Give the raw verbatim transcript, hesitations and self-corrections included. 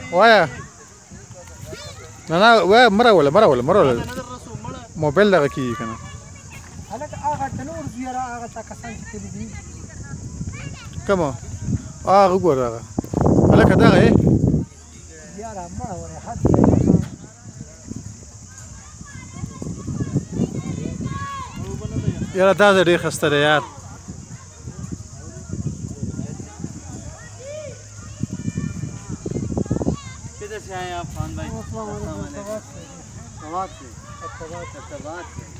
وایا نه نه وای مره ولا مره ولا مره ولا موبایل دغه کیږي کنه هلکه هغه تنور زیاره هغه تا کسان چې تللی دي کومه هغه ګوره هغه هلکه دغه یې یاره مړه وره حد یاره دا ځای ډېر ښایسته دی یار किधर से आए आप खान भाई? सवात से। सवात से। सवात से।